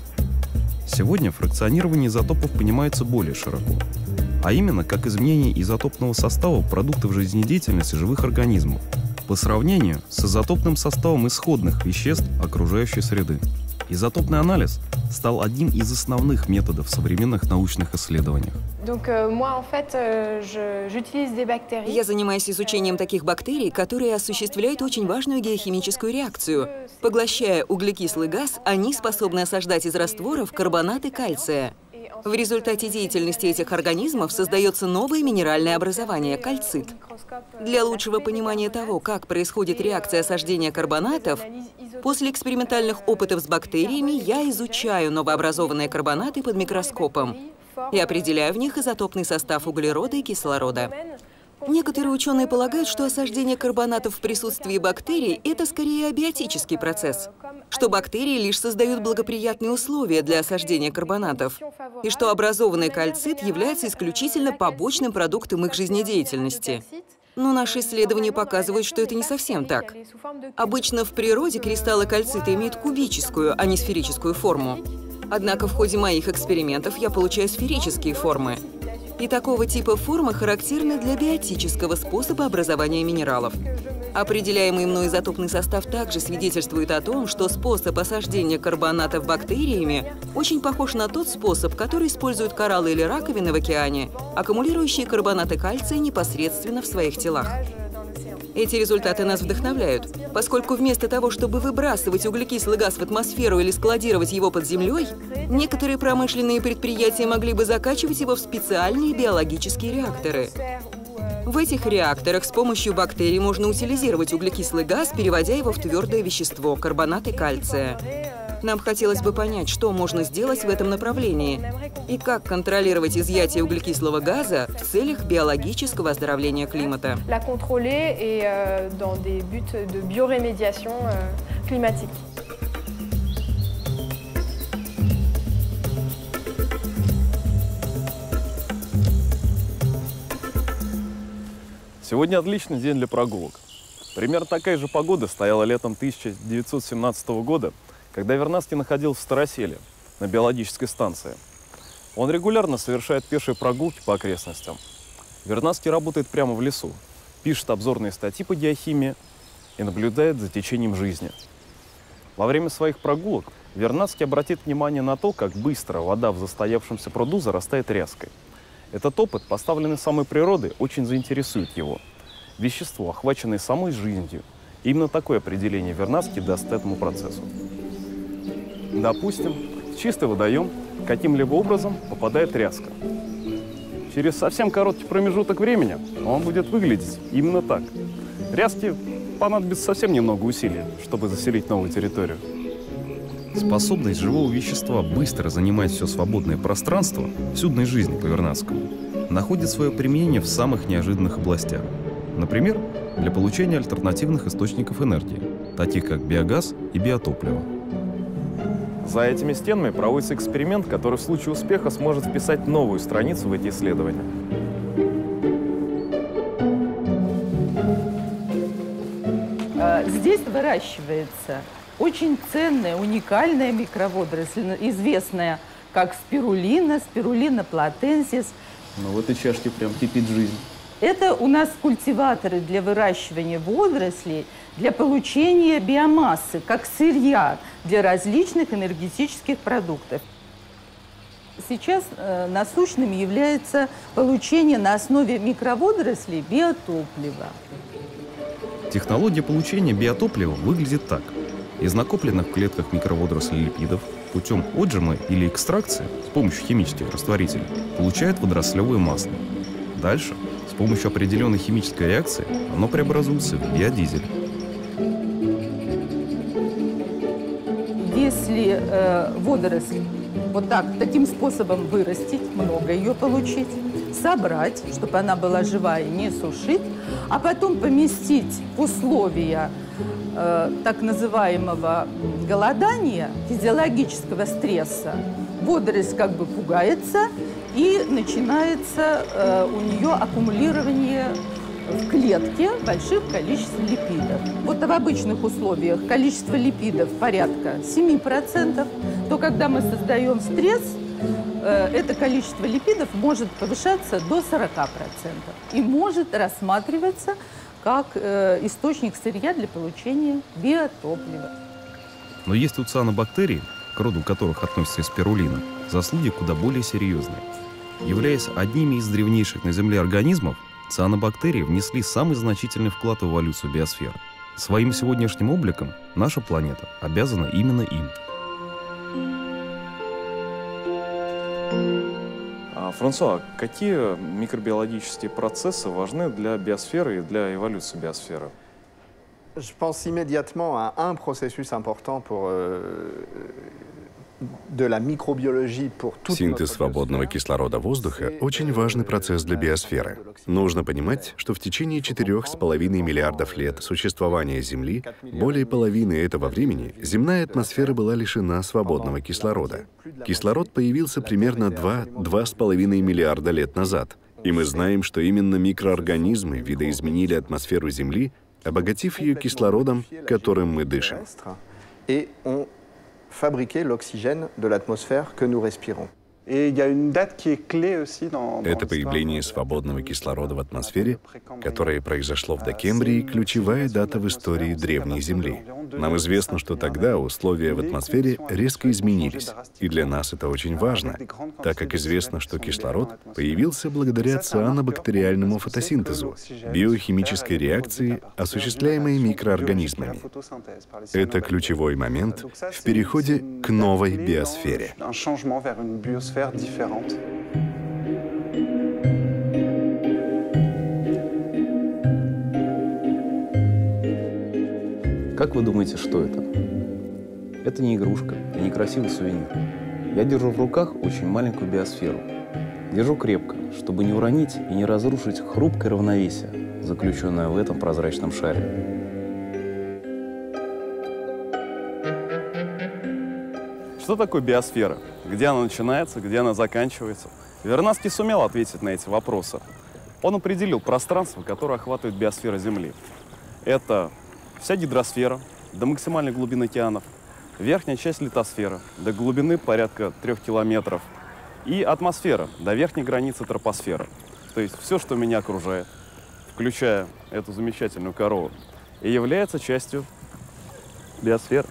Speaker 14: Сегодня фракционирование изотопов понимается более широко, а именно как изменение изотопного состава продуктов жизнедеятельности живых организмов по сравнению с изотопным составом исходных веществ окружающей среды. Изотопный анализ стал одним из основных методов в современных научных исследованиях.
Speaker 22: Я занимаюсь изучением таких бактерий, которые осуществляют очень важную геохимическую реакцию. Поглощая углекислый газ, они способны осаждать из растворов карбонаты кальция. В результате деятельности этих организмов создается новое минеральное образование – кальцит. Для лучшего понимания того, как происходит реакция осаждения карбонатов, после экспериментальных опытов с бактериями я изучаю новообразованные карбонаты под микроскопом и определяю в них изотопный состав углерода и кислорода. Некоторые ученые полагают, что осаждение карбонатов в присутствии бактерий – это скорее абиотический процесс, что бактерии лишь создают благоприятные условия для осаждения карбонатов, и что образованный кальцит является исключительно побочным продуктом их жизнедеятельности. Но наши исследования показывают, что это не совсем так. Обычно в природе кристаллы кальцита имеют кубическую, а не сферическую форму. Однако в ходе моих экспериментов я получаю сферические формы. И такого типа формы характерны для биотического способа образования минералов. Определяемый мной изотопный состав также свидетельствует о том, что способ осаждения карбонатов бактериями очень похож на тот способ, который используют кораллы или раковины в океане, аккумулирующие карбонаты кальция непосредственно в своих телах. Эти результаты нас вдохновляют, поскольку вместо того, чтобы выбрасывать углекислый газ в атмосферу или складировать его под землей, некоторые промышленные предприятия могли бы закачивать его в специальные биологические реакторы. В этих реакторах с помощью бактерий можно утилизировать углекислый газ, переводя его в твердое вещество – карбонаты кальция. Нам хотелось бы понять, что можно сделать в этом направлении и как контролировать изъятие углекислого газа в целях биологического оздоровления климата.
Speaker 3: Сегодня отличный день для прогулок. Примерно такая же погода стояла летом тысяча девятьсот семнадцатого года, когда Вернадский находился в Староселье, на биологической станции. Он регулярно совершает пешие прогулки по окрестностям. Вернадский работает прямо в лесу, пишет обзорные статьи по геохимии и наблюдает за течением жизни. Во время своих прогулок Вернадский обратит внимание на то, как быстро вода в застоявшемся пруду зарастает ряской. Этот опыт, поставленный самой природой, очень заинтересует его. Вещество, охваченное самой жизнью,
Speaker 1: Именно такое определение Вернадский даст этому процессу. Допустим, в чистый водоем каким-либо образом попадает тряска. Через совсем короткий промежуток времени он будет выглядеть именно так. Тряске понадобится совсем немного усилий, чтобы заселить новую территорию.
Speaker 14: Способность живого вещества быстро занимать все свободное пространство в сюдной жизни по Вернадскому находит свое применение в самых неожиданных областях. Например, для получения альтернативных источников энергии, таких как биогаз и биотопливо.
Speaker 3: За этими стенами проводится эксперимент, который в случае успеха сможет вписать новую страницу в эти исследования.
Speaker 4: Здесь выращивается очень ценная, уникальная микроводоросль, известная как спирулина, спирулина платенсис.
Speaker 1: Но в этой чашке прям кипит жизнь.
Speaker 4: Это у нас культиваторы для выращивания водорослей, для получения биомассы, как сырья для различных энергетических продуктов. Сейчас э, насущным является получение на основе микроводорослей биотоплива.
Speaker 14: Технология получения биотоплива выглядит так. Из накопленных в клетках микроводорослей липидов путем отжима или экстракции с помощью химических растворителей получают водорослевое масло. Дальше, с помощью определенной химической реакции, оно преобразуется в биодизель.
Speaker 4: Если э, водоросль вот так, таким способом вырастить, много ее получить, собрать, чтобы она была живая, не сушить, а потом поместить в условия э, так называемого голодания, физиологического стресса, водоросль как бы пугается, и начинается э, у нее аккумулирование в клетке больших количеств липидов. Вот в обычных условиях количество липидов порядка семи процентов, то когда мы создаем стресс, э, это количество липидов может повышаться до сорока процентов и может рассматриваться как э, источник сырья для получения биотоплива.
Speaker 14: Но есть у цианобактерий, к роду которых относится и спирулина, заслуги куда более серьезные. Являясь одними из древнейших на Земле организмов, цианобактерии внесли самый значительный вклад в эволюцию биосферы. Своим сегодняшним обликом наша планета обязана именно им.
Speaker 3: Франсуа, какие микробиологические процессы важны для биосферы и для эволюции биосферы?
Speaker 5: Je pense immédiatement à un processus important pour de la microbiologie pour toute
Speaker 17: Синтез свободного кислорода воздуха – очень важный процесс для биосферы. Нужно понимать, что в течение четырех с половиной миллиардов лет существования Земли, более половины этого времени, земная атмосфера была лишена свободного кислорода. Кислород появился примерно два-два с половиной миллиарда лет назад. И мы знаем, что именно микроорганизмы видоизменили атмосферу Земли, обогатив ее кислородом, которым мы дышим.
Speaker 5: Fabriquer l'oxygène de l'atmosphère que nous respirons.
Speaker 17: Это появление свободного кислорода в атмосфере, которое произошло в Докембрии, ключевая дата в истории древней Земли. Нам известно, что тогда условия в атмосфере резко изменились, и для нас это очень важно, так как известно, что кислород появился благодаря цианобактериальному фотосинтезу, биохимической реакции, осуществляемой микроорганизмами. Это ключевой момент в переходе к новой биосфере.
Speaker 23: Différente.
Speaker 1: Как вы думаете, что это? Это не игрушка и не красивый сувенир. Я держу в руках очень маленькую биосферу. Держу крепко, чтобы не уронить и не разрушить хрупкое равновесие, заключенное в этом прозрачном шаре.
Speaker 3: Что такое биосфера? Где она начинается, где она заканчивается? Вернадский сумел ответить на эти вопросы. Он определил пространство, которое охватывает биосфера Земли. Это вся гидросфера до максимальной глубины океанов, верхняя часть литосферы до глубины порядка трех километров и атмосфера до верхней границы тропосферы. То есть все, что меня окружает, включая эту замечательную корову, и является частью биосферы.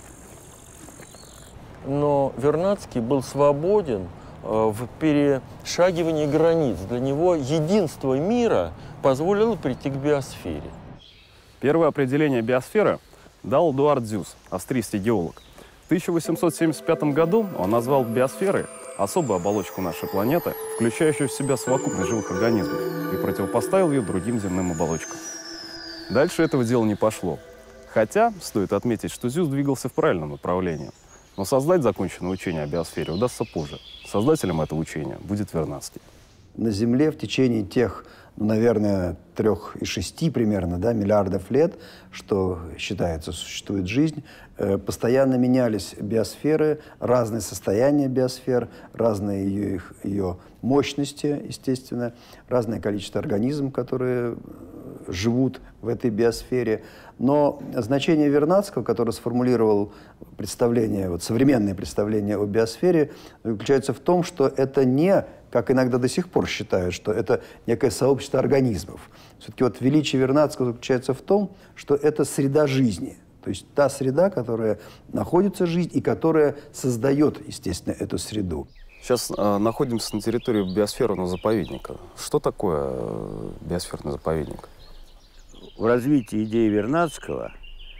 Speaker 24: Но Вернадский был свободен в перешагивании границ. Для него единство мира позволило прийти к биосфере.
Speaker 3: Первое определение биосферы дал Эдуард Зюс, австрийский геолог. В тысяча восемьсот семьдесят пятом году он назвал биосферой особую оболочку нашей планеты, включающую в себя совокупность живых организмов, и противопоставил ее другим земным оболочкам. Дальше этого дела не пошло. Хотя, стоит отметить, что Зюс двигался в правильном направлении. Но создать законченное учение о биосфере удастся позже. Создателем этого учения будет Вернадский.
Speaker 6: На Земле в течение тех, ну, наверное, трех и шести примерно, да, миллиардов лет, что считается, существует жизнь, э, постоянно менялись биосферы, разные состояния биосфер, разные ее, их, ее мощности, естественно, разное количество организмов, которые живут в этой биосфере. Но значение Вернадского, который сформулировал представление, вот, современное представление о биосфере, заключается в том, что это не, как иногда до сих пор считают, что это некое сообщество организмов. Все-таки вот величие Вернадского заключается в том, что это среда жизни. То есть та среда, которая находится жизнь и которая создает, естественно, эту среду.
Speaker 1: Сейчас э, находимся на территории биосферного заповедника. Что такое э, биосферный заповедник?
Speaker 18: В развитии идеи Вернадского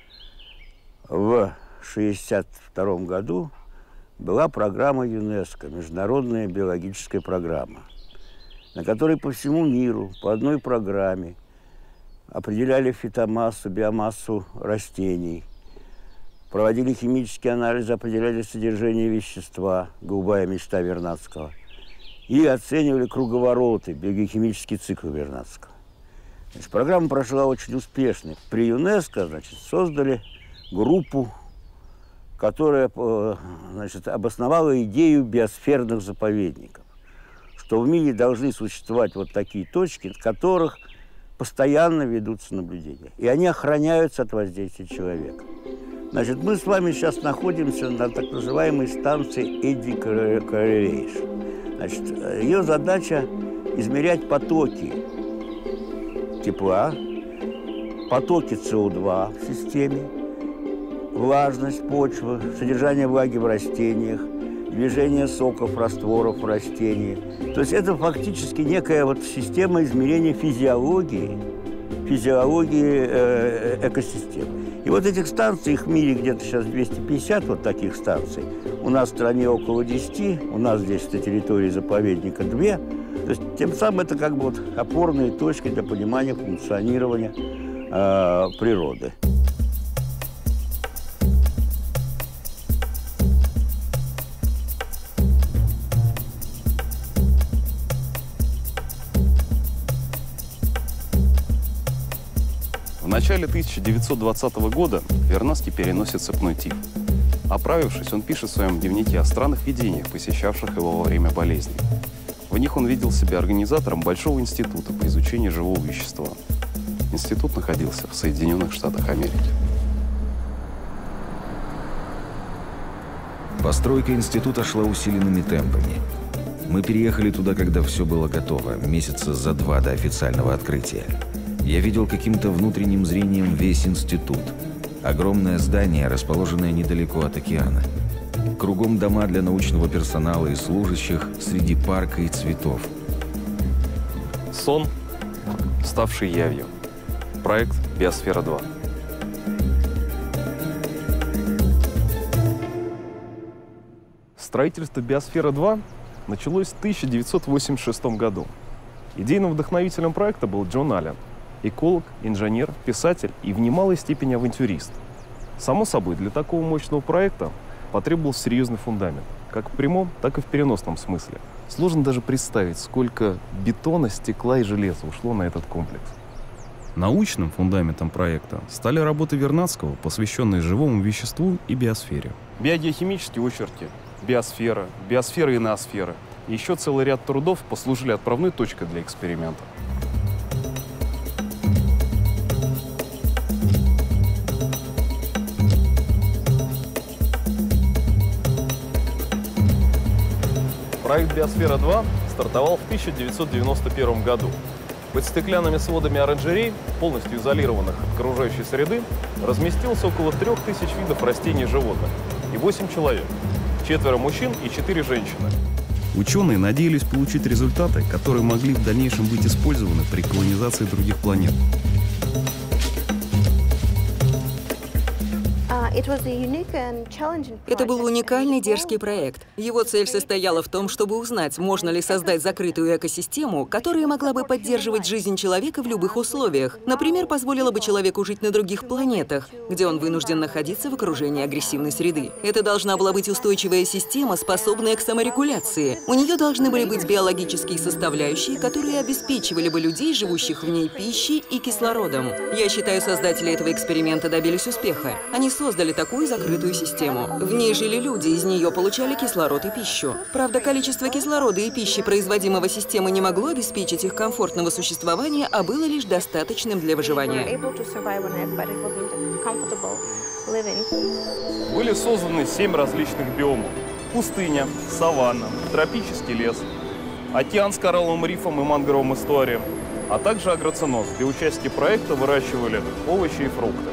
Speaker 18: в шестьдесят втором году была программа ЮНЕСКО, международная биологическая программа, на которой по всему миру по одной программе определяли фитомассу, биомассу растений, проводили химический анализ, определяли содержание вещества, голубая мечта Вернадского, и оценивали круговороты, биохимический цикл Вернадского. Значит, программа прошла очень успешно. При ЮНЕСКО, значит, создали группу, которая, значит, обосновала идею биосферных заповедников, что в мире должны существовать вот такие точки, в которых постоянно ведутся наблюдения, и они охраняются от воздействия человека. Значит, мы с вами сейчас находимся на так называемой станции Eddy Correlation. Значит, ее задача измерять потоки тепла, потоки СО2 в системе, влажность почвы, содержание влаги в растениях, движение соков, растворов в растении. То есть это фактически некая вот система измерения физиологии, физиологии э, экосистемы. И вот этих станций, их в мире где-то сейчас двести пятьдесят вот таких станций. У нас в стране около десяти, у нас здесь на территории заповедника две. То есть тем самым это как бы вот опорные точки для понимания функционирования э, природы.
Speaker 1: В начале тысяча девятьсот двадцатого года Вернадский переносит цепной тиф. Оправившись, он пишет в своем дневнике о странных видениях, посещавших его во время болезни. В них он видел себя организатором большого института по изучению живого вещества. Институт находился в Соединенных Штатах Америки.
Speaker 19: Постройка института шла усиленными темпами. Мы переехали туда, когда все было готово, месяца за два до официального открытия. Я видел каким-то внутренним зрением весь институт. Огромное здание, расположенное недалеко от океана. Кругом дома для научного персонала и служащих, среди парка и цветов.
Speaker 1: Сон, ставший явью. Проект «Биосфера-два». Строительство «Биосфера-два» началось в тысяча девятьсот восемьдесят шестом году. Идейным вдохновителем проекта был Джон Аллен. Эколог, инженер, писатель и в немалой степени авантюрист. Само собой, для такого мощного проекта потребовался серьезный фундамент, как в прямом, так и в переносном смысле. Сложно даже представить, сколько бетона, стекла и железа ушло на этот комплекс.
Speaker 14: Научным фундаментом проекта стали работы Вернадского, посвященные живому веществу и биосфере.
Speaker 1: Биогеохимические очерки, биосфера, биосфера и ноосфера и еще целый ряд трудов послужили отправной точкой для эксперимента. Проект «Биосфера-два» стартовал в тысяча девятьсот девяносто первом году. Под стеклянными сводами оранжерей, полностью изолированных от окружающей среды, разместился около трех тысяч видов растений и животных и восемь человек, четверо мужчин и четыре женщины.
Speaker 14: Ученые надеялись получить результаты, которые могли в дальнейшем быть использованы при колонизации других планет.
Speaker 22: Это был уникальный дерзкий проект. Его цель состояла в том, чтобы узнать, можно ли создать закрытую экосистему, которая могла бы поддерживать жизнь человека в любых условиях. Например, позволила бы человеку жить на других планетах, где он вынужден находиться в окружении агрессивной среды. Это должна была быть устойчивая система, способная к саморегуляции. У нее должны были быть биологические составляющие, которые обеспечивали бы людей, живущих в ней, пищей и кислородом. Я считаю, создатели этого эксперимента добились успеха. Они создали такую закрытую систему. В ней жили люди, из нее получали кислород и пищу. Правда, количество кислорода и пищи, производимого системой, не могло обеспечить их комфортного существования, а было лишь достаточным для выживания.
Speaker 3: Были созданы семь различных биомов. Пустыня, саванна, тропический лес, океан с коралловым рифом и мангровым эстуарием, а также агроценоз, где участники проекта выращивали овощи и фрукты.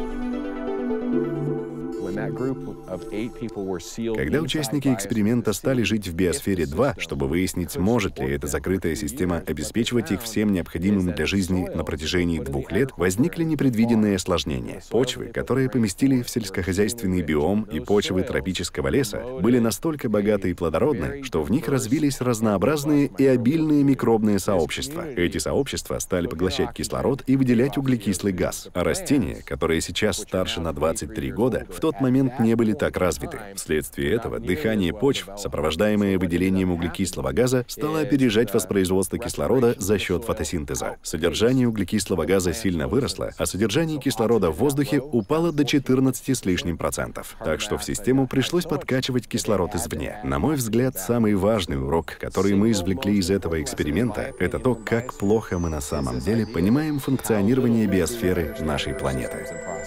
Speaker 17: Когда участники эксперимента стали жить в биосфере два, чтобы выяснить, может ли эта закрытая система обеспечивать их всем необходимым для жизни на протяжении двух лет, возникли непредвиденные осложнения. Почвы, которые поместили в сельскохозяйственный биом, и почвы тропического леса были настолько богаты и плодородны, что в них развились разнообразные и обильные микробные сообщества. Эти сообщества стали поглощать кислород и выделять углекислый газ. А растения, которые сейчас старше на двадцать три года, в тот момент не были так развиты. Вследствие этого дыхание почв, сопровождаемое выделением углекислого газа, стало опережать воспроизводство кислорода за счет фотосинтеза. Содержание углекислого газа сильно выросло, а содержание кислорода в воздухе упало до четырнадцати с лишним процентов. Так что в систему пришлось подкачивать кислород извне. На мой взгляд, самый важный урок, который мы извлекли из этого эксперимента, это то, как плохо мы на самом деле понимаем функционирование биосферы нашей планеты.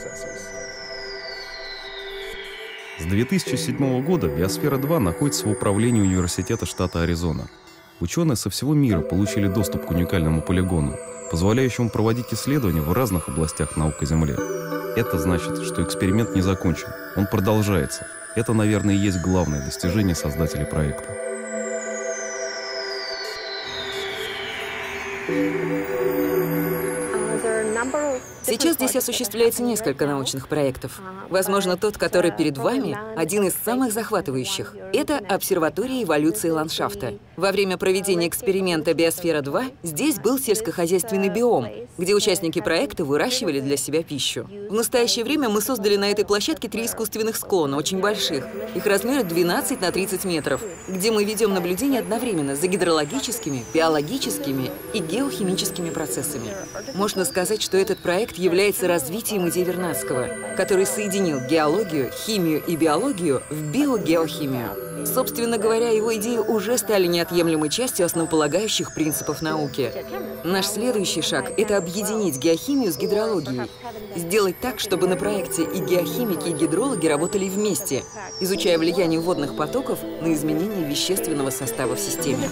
Speaker 14: С две тысячи седьмого года Биосфера два находится в управлении Университета штата Аризона. Ученые со всего мира получили доступ к уникальному полигону, позволяющему проводить исследования в разных областях наук о Земле. Это значит, что эксперимент не закончен, он продолжается. Это, наверное, и есть главное достижение создателей проекта.
Speaker 22: Сейчас здесь осуществляется несколько научных проектов. Возможно, тот, который перед вами, один из самых захватывающих. Это обсерватория эволюции ландшафта. Во время проведения эксперимента Биосфера два здесь был сельскохозяйственный биом, где участники проекта выращивали для себя пищу. В настоящее время мы создали на этой площадке три искусственных склона, очень больших. Их размеры двенадцать на тридцать метров, где мы ведем наблюдение одновременно за гидрологическими, биологическими и геохимическими процессами. Можно сказать, что этот проект является развитием идей Вернадского, который соединил геологию, химию и биологию в биогеохимию. Собственно говоря, его идеи уже стали неотъемлемой частью основополагающих принципов науки. Наш следующий шаг — это объединить геохимию с гидрологией. Сделать так, чтобы на проекте и геохимики, и гидрологи работали вместе, изучая влияние водных потоков на изменение вещественного состава в системе.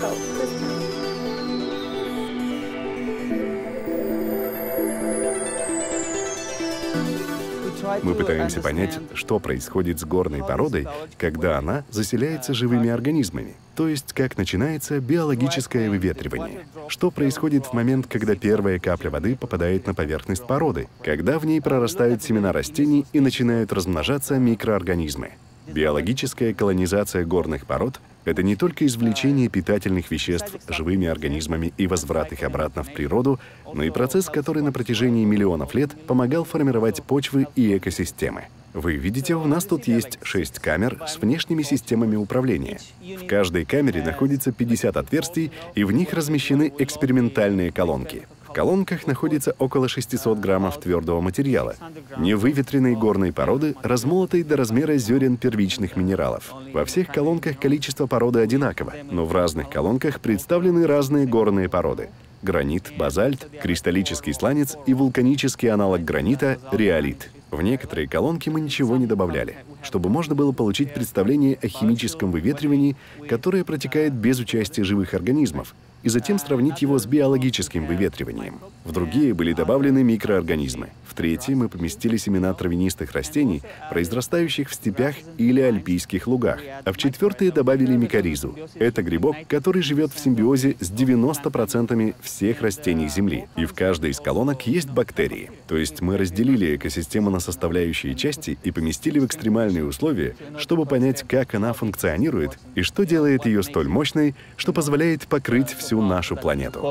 Speaker 17: Мы пытаемся понять, что происходит с горной породой, когда она заселяется живыми организмами, то есть как начинается биологическое выветривание. Что происходит в момент, когда первая капля воды попадает на поверхность породы, когда в ней прорастают семена растений и начинают размножаться микроорганизмы. Биологическая колонизация горных пород — это не только извлечение питательных веществ живыми организмами и возврат их обратно в природу, но и процесс, который на протяжении миллионов лет помогал формировать почвы и экосистемы. Вы видите, у нас тут есть шесть камер с внешними системами управления. В каждой камере находится пятьдесят отверстий, и в них размещены экспериментальные колонки. В колонках находится около шестисот граммов твердого материала, невыветренной горной породы, размолотой до размера зерен первичных минералов. Во всех колонках количество породы одинаково, но в разных колонках представлены разные горные породы: гранит, базальт, кристаллический сланец и вулканический аналог гранита — риолит. В некоторые колонки мы ничего не добавляли, чтобы можно было получить представление о химическом выветривании, которое протекает без участия живых организмов, и затем сравнить его с биологическим выветриванием. В другие были добавлены микроорганизмы. В третьи мы поместили семена травянистых растений, произрастающих в степях или альпийских лугах. А в четвертые добавили микоризу. Это грибок, который живет в симбиозе с девяноста процентами всех растений Земли. И в каждой из колонок есть бактерии. То есть мы разделили экосистему на составляющие части и поместили в экстремальные условия, чтобы понять, как она функционирует и что делает ее столь мощной, что позволяет покрыть всю нашу планету.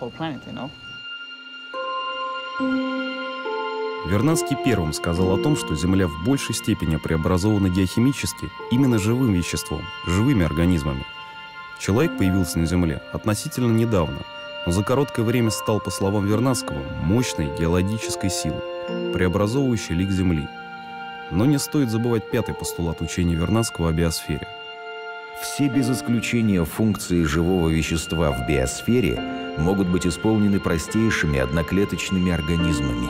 Speaker 14: Вернадский первым сказал о том, что Земля в большей степени преобразована геохимически именно живым веществом, живыми организмами. Человек появился на Земле относительно недавно, но за короткое время стал, по словам Вернадского, мощной геологической силой, преобразовывающей лик Земли. Но не стоит забывать пятый постулат учения Вернадского о биосфере.
Speaker 19: Все без исключения функции живого вещества в биосфере могут быть исполнены простейшими одноклеточными организмами.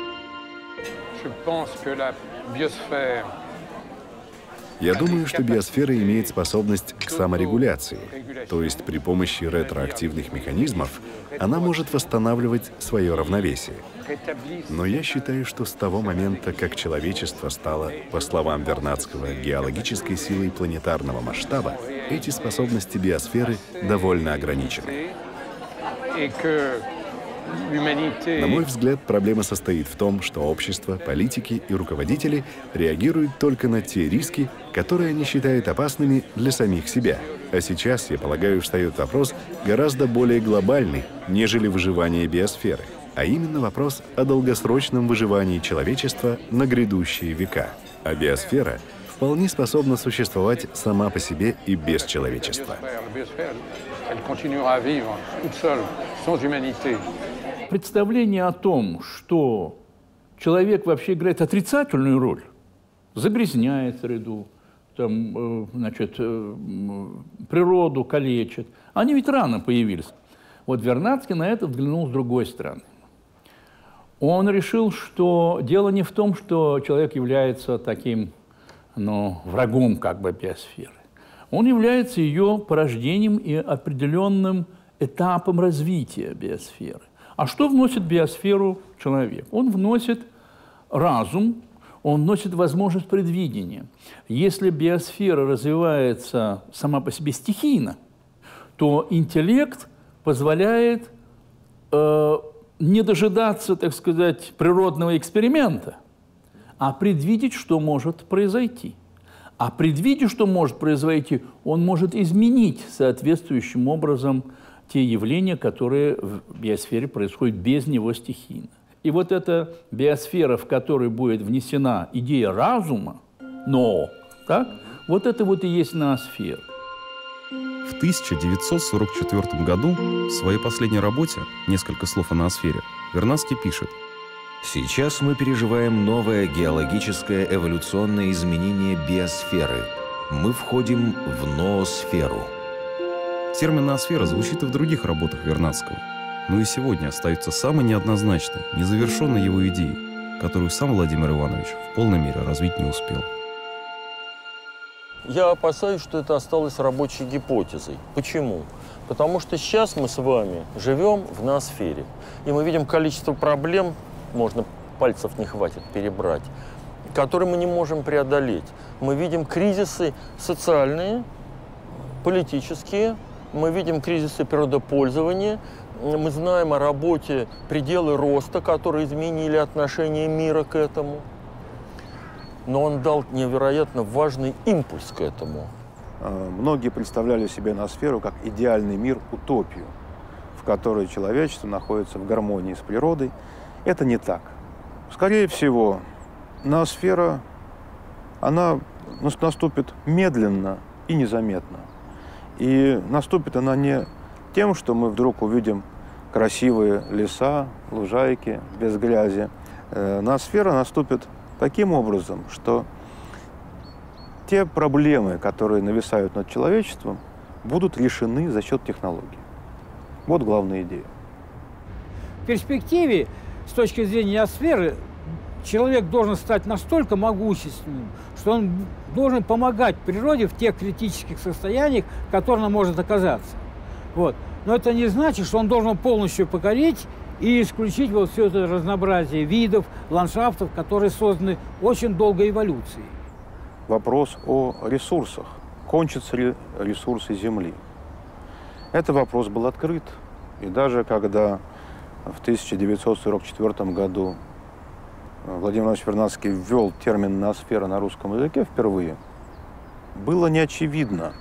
Speaker 17: Я думаю, что биосфера имеет способность к саморегуляции, то есть при помощи ретроактивных механизмов она может восстанавливать свое равновесие. Но я считаю, что с того момента, как человечество стало, по словам Вернадского, геологической силой планетарного масштаба, эти способности биосферы довольно ограничены. На мой взгляд, проблема состоит в том, что общество, политики и руководители реагируют только на те риски, которые они считают опасными для самих себя. А сейчас, я полагаю, встает вопрос гораздо более глобальный, нежели выживание биосферы, а именно вопрос о долгосрочном выживании человечества на грядущие века. А биосфера вполне способна существовать сама по себе и без человечества.
Speaker 13: Представление о том, что человек вообще играет отрицательную роль, загрязняет среду, там, значит, природу калечит, они ведь рано появились. Вот Вернадский на это взглянул с другой стороны. Он решил, что дело не в том, что человек является таким, ну, врагом как бы биосферы. Он является ее порождением и определенным этапом развития биосферы. А что вносит в биосферу человек? Он вносит разум, он вносит возможность предвидения. Если биосфера развивается сама по себе стихийно, то интеллект позволяет э, не дожидаться, так сказать, природного эксперимента, а предвидеть, что может произойти. А предвидя, что может произойти, он может изменить соответствующим образом те явления, которые в биосфере происходят без него стихийно. И вот эта биосфера, в которой будет внесена идея разума, но, так, вот это вот и есть ноосфера.
Speaker 14: В тысяча девятьсот сорок четвёртом году в своей последней работе «Несколько слов о ноосфере» Вернадский пишет:
Speaker 19: «Сейчас мы переживаем новое геологическое эволюционное изменение биосферы. Мы входим в ноосферу».
Speaker 14: Термин «ноосфера» звучит и в других работах Вернадского, но и сегодня остается самой неоднозначной, незавершенной его идеей, которую сам Владимир Иванович в полной мере развить не успел.
Speaker 24: Я опасаюсь, что это осталось рабочей гипотезой. Почему? Потому что сейчас мы с вами живем в ноосфере, и мы видим количество проблем, можно пальцев не хватит перебрать, которые мы не можем преодолеть. Мы видим кризисы социальные, политические, мы видим кризисы природопользования, мы знаем о работе «Пределы роста», которые изменили отношение мира к этому. Но он дал невероятно важный импульс к этому.
Speaker 8: Многие представляли себе ноосферу как идеальный мир, утопию, в которой человечество находится в гармонии с природой. Это не так. Скорее всего, ноосфера, она наступит медленно и незаметно. И наступит она не тем, что мы вдруг увидим красивые леса, лужайки без грязи. Ноосфера наступит таким образом, что те проблемы, которые нависают над человечеством, будут решены за счет технологий. Вот главная идея.
Speaker 9: В перспективе, с точки зрения ноосферы, человек должен стать настолько могущественным, что он должен помогать природе в тех критических состояниях, в которых она может оказаться. Вот. Но это не значит, что он должен полностью покорить и исключить вот все это разнообразие видов, ландшафтов, которые созданы очень долгой эволюцией.
Speaker 8: Вопрос о ресурсах. Кончатся ли ресурсы Земли? Этот вопрос был открыт. И даже когда в тысяча девятьсот сорок четвёртом году Владимир Владимирович Вернадский ввел термин «ноосфера» на русском языке впервые, было неочевидно,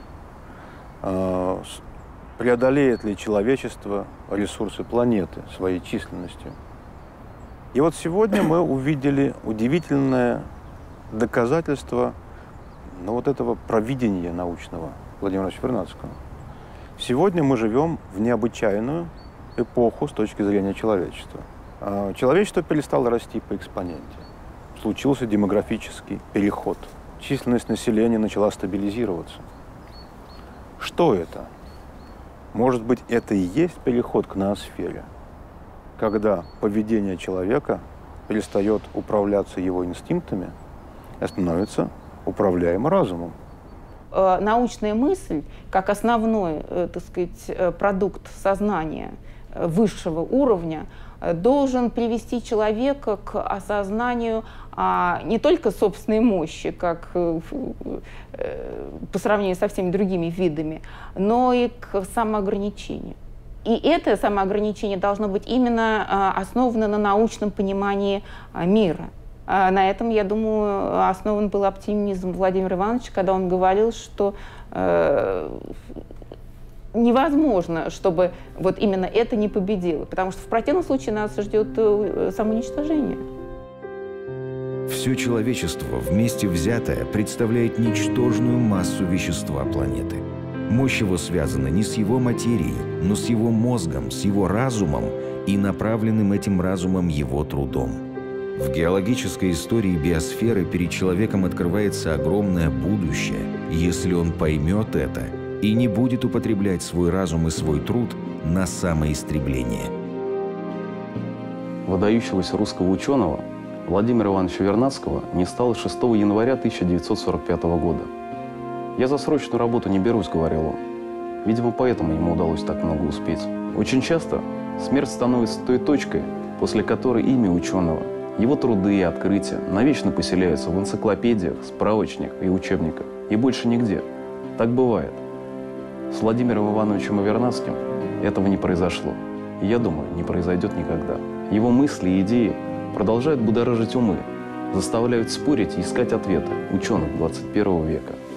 Speaker 8: преодолеет ли человечество ресурсы планеты своей численностью. И вот сегодня мы увидели удивительное доказательство ну, вот этого провидения научного Владимира Владимировича Вернадского. Сегодня мы живем в необычайную эпоху с точки зрения человечества. Человечество перестало расти по экспоненте. Случился демографический переход. Численность населения начала стабилизироваться. Что это? Может быть, это и есть переход к ноосфере, когда поведение человека перестает управляться его инстинктами и становится управляемо разумом.
Speaker 20: Научная мысль, как основной, так сказать, продукт сознания высшего уровня, должен привести человека к осознанию а, не только собственной мощи, как э, э, по сравнению со всеми другими видами, но и к самоограничению. И это самоограничение должно быть именно а, основано на научном понимании а, мира. А на этом, я думаю, основан был оптимизм Владимира Ивановича, когда он говорил, что э, невозможно, чтобы вот именно это не победило, потому что в противном случае нас ждет самоуничтожение.
Speaker 19: Все человечество вместе взятое представляет ничтожную массу вещества планеты. Мощь его связана не с его материей, но с его мозгом, с его разумом и направленным этим разумом его трудом. В геологической истории биосферы перед человеком открывается огромное будущее, если он поймет это и не будет употреблять свой разум и свой труд на самоистребление.
Speaker 1: Выдающегося русского ученого Владимира Ивановича Вернадского не стало шестого января тысяча девятьсот сорок пятого года. «Я за срочную работу не берусь», — говорил он. Видимо, поэтому ему удалось так много успеть. Очень часто смерть становится той точкой, после которой имя ученого, его труды и открытия навечно поселяются в энциклопедиях, справочниках и учебниках, и больше нигде. Так бывает. С Владимиром Ивановичем Вернадским этого не произошло. И, я думаю, не произойдет никогда. Его мысли и идеи продолжают будоражить умы, заставляют спорить и искать ответы ученых двадцать первого века.